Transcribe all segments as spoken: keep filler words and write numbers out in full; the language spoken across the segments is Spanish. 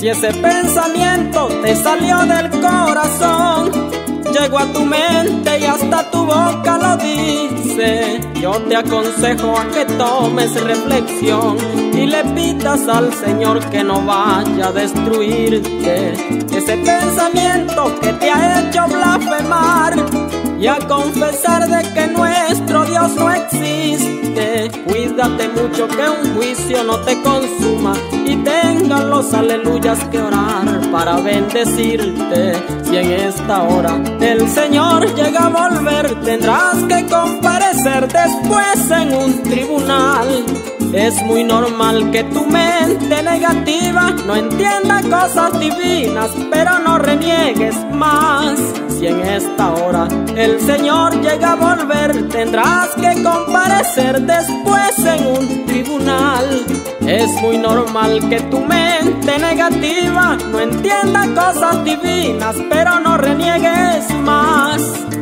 Si ese pensamiento te salió del corazón, llegó a tu mente y hasta tu boca lo dice, yo te aconsejo a que tomes reflexión y le pidas al Señor que no vaya a destruirte ese pensamiento que te ha hecho blasfemar y a confesar de que nuestro Dios no existe. Cuídate mucho que un juicio no te consuma y tengan los aleluyas que orar para bendecirte. Si en esta hora el Señor llega a volver, tendrás que comparecer después en un tribunal. Es muy normal que tu mente negativa no entienda cosas divinas, pero no reniegues más. Si en esta hora el Señor llega a volver, tendrás que comparecer después en un tribunal. Es muy normal que tu mente negativa no entienda cosas divinas, pero no reniegues más.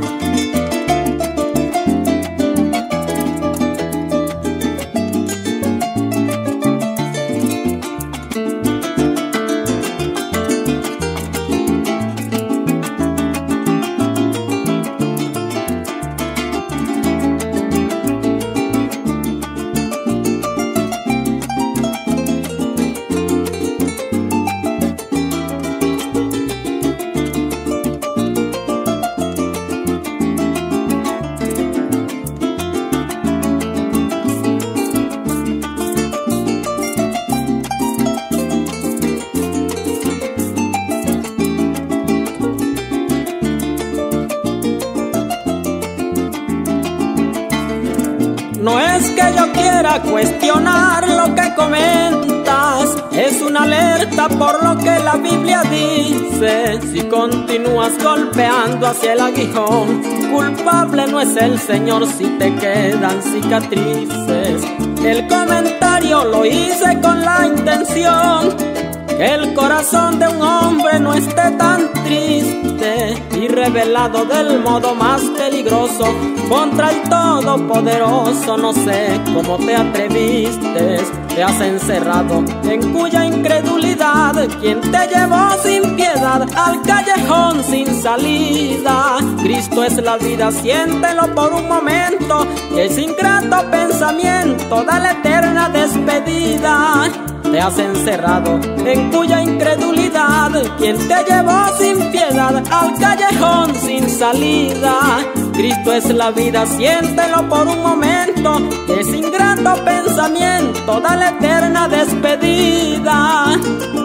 No es que yo quiera cuestionar lo que comentas, es una alerta por lo que la Biblia dice. Si continúas golpeando hacia el aguijón, culpable no es el Señor si te quedan cicatrices. El comentario lo hice con la intención que el corazón de un hombre no esté tan triste y revelado del modo más peligroso contra el Todopoderoso. No sé cómo te atreviste, te has encerrado en cuya incredulidad quien te llevó sin piedad al callejón sin salida. Cristo es la vida, siéntelo por un momento y ese ingrato pensamiento da la eterna despedida. Te has encerrado en cuya incredulidad quien te llevó sin piedad al callejón sin salida. Cristo es la vida, siéntelo por un momento, ese ingrato pensamiento da la eterna despedida.